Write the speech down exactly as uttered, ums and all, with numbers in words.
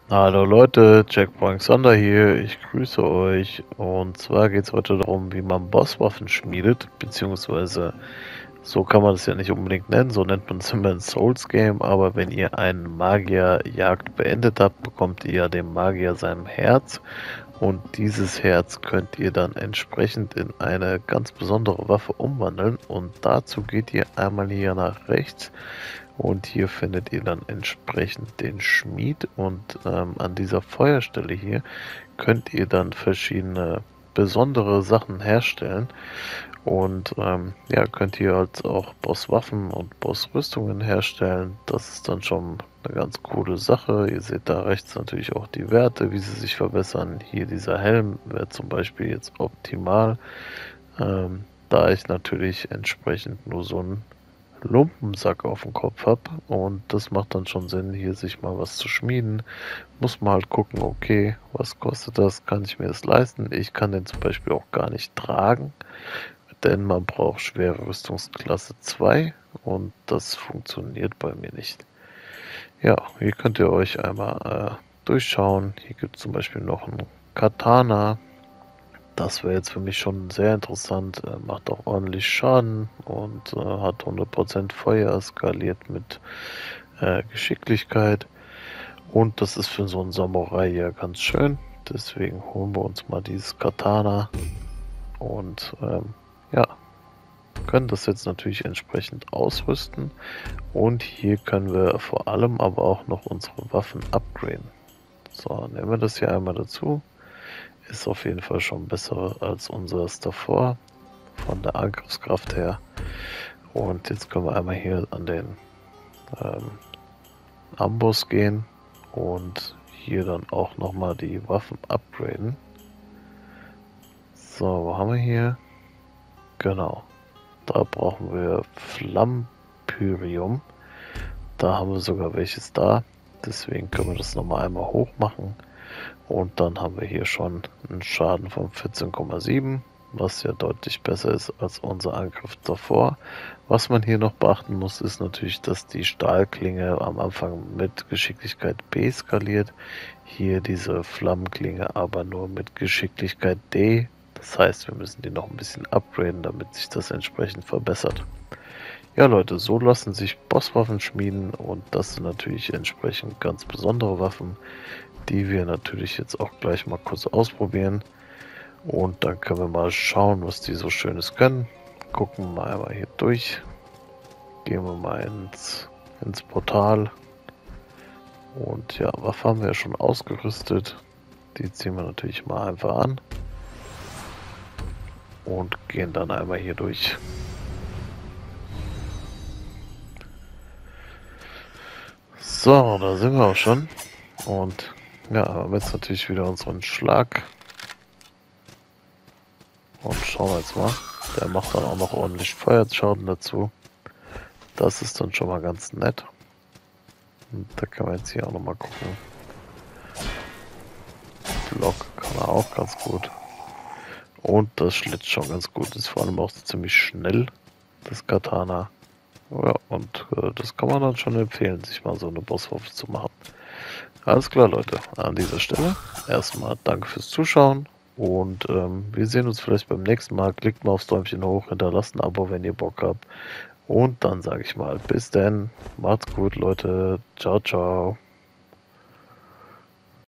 Hallo Leute, Checkpoint Sonder hier, ich grüße euch. Und zwar geht es heute darum, wie man Bosswaffen schmiedet, beziehungsweise so kann man es ja nicht unbedingt nennen, so nennt man es immer ein Souls-Game, aber wenn ihr einen Magierjagd beendet habt, bekommt ihr ja dem Magier sein Herz und dieses Herz könnt ihr dann entsprechend in eine ganz besondere Waffe umwandeln und dazu geht ihr einmal hier nach rechts. Und hier findet ihr dann entsprechend den Schmied und ähm, an dieser Feuerstelle hier könnt ihr dann verschiedene besondere Sachen herstellen und ähm, ja, könnt ihr halt auch Bosswaffen und Bossrüstungen herstellen. Das ist dann schon eine ganz coole Sache. Ihr seht da rechts natürlich auch die Werte, wie sie sich verbessern. Hier dieser Helm wäre zum Beispiel jetzt optimal, ähm, da ich natürlich entsprechend nur so ein Lumpensack auf dem Kopf habe und das macht dann schon Sinn, hier sich mal was zu schmieden. Muss man halt gucken, okay, was kostet das? Kann ich mir das leisten? Ich kann den zum Beispiel auch gar nicht tragen, denn man braucht schwere Rüstungsklasse zwei und das funktioniert bei mir nicht. Ja, hier könnt ihr euch einmal äh, durchschauen. Hier gibt es zum Beispiel noch einen Katana. Das wäre jetzt für mich schon sehr interessant. Er macht auch ordentlich Schaden und äh, hat hundert Prozent Feuer, skaliert mit äh, Geschicklichkeit. Und das ist für so einen Samurai ja ganz schön. Deswegen holen wir uns mal dieses Katana und ähm, ja, können das jetzt natürlich entsprechend ausrüsten. Und hier können wir vor allem aber auch noch unsere Waffen upgraden. So, nehmen wir das hier einmal dazu. Ist auf jeden Fall schon besser als unseres davor, von der Angriffskraft her. Und jetzt können wir einmal hier an den ähm, Amboss gehen und hier dann auch nochmal die Waffen upgraden. So, wo haben wir hier? Genau, da brauchen wir Flammpyrium. Da haben wir sogar welches da. Deswegen können wir das nochmal einmal hoch machen. Und dann haben wir hier schon einen Schaden von vierzehn Komma sieben, was ja deutlich besser ist als unser Angriff davor. Was man hier noch beachten muss, ist natürlich, dass die Stahlklinge am Anfang mit Geschicklichkeit B skaliert. Hier diese Flammenklinge aber nur mit Geschicklichkeit D. Das heißt, wir müssen die noch ein bisschen upgraden, damit sich das entsprechend verbessert. Ja Leute, so lassen sich Bosswaffen schmieden und das sind natürlich entsprechend ganz besondere Waffen, die wir natürlich jetzt auch gleich mal kurz ausprobieren. Und dann können wir mal schauen, was die so Schönes können. Gucken wir mal einmal hier durch. Gehen wir mal ins, ins Portal. Und ja, Waffe haben wir ja schon ausgerüstet. Die ziehen wir natürlich mal einfach an. Und gehen dann einmal hier durch. So, da sind wir auch schon. Und ja, haben jetzt natürlich wieder unseren Schlag. Und schauen wir jetzt mal. Der macht dann auch noch ordentlich Feuerschaden dazu. Das ist dann schon mal ganz nett. Und da kann man jetzt hier auch noch mal gucken. Block kann er auch ganz gut. Und das schlitzt schon ganz gut. Ist vor allem auch ziemlich schnell, das Katana. Ja, und äh, das kann man dann schon empfehlen, sich mal so eine Bosswaffe zu machen. Alles klar, Leute. An dieser Stelle erstmal danke fürs Zuschauen. Und ähm, wir sehen uns vielleicht beim nächsten Mal. Klickt mal aufs Däumchen hoch, hinterlasst ein Abo, wenn ihr Bock habt. Und dann sage ich mal, bis denn. Macht's gut, Leute. Ciao, ciao.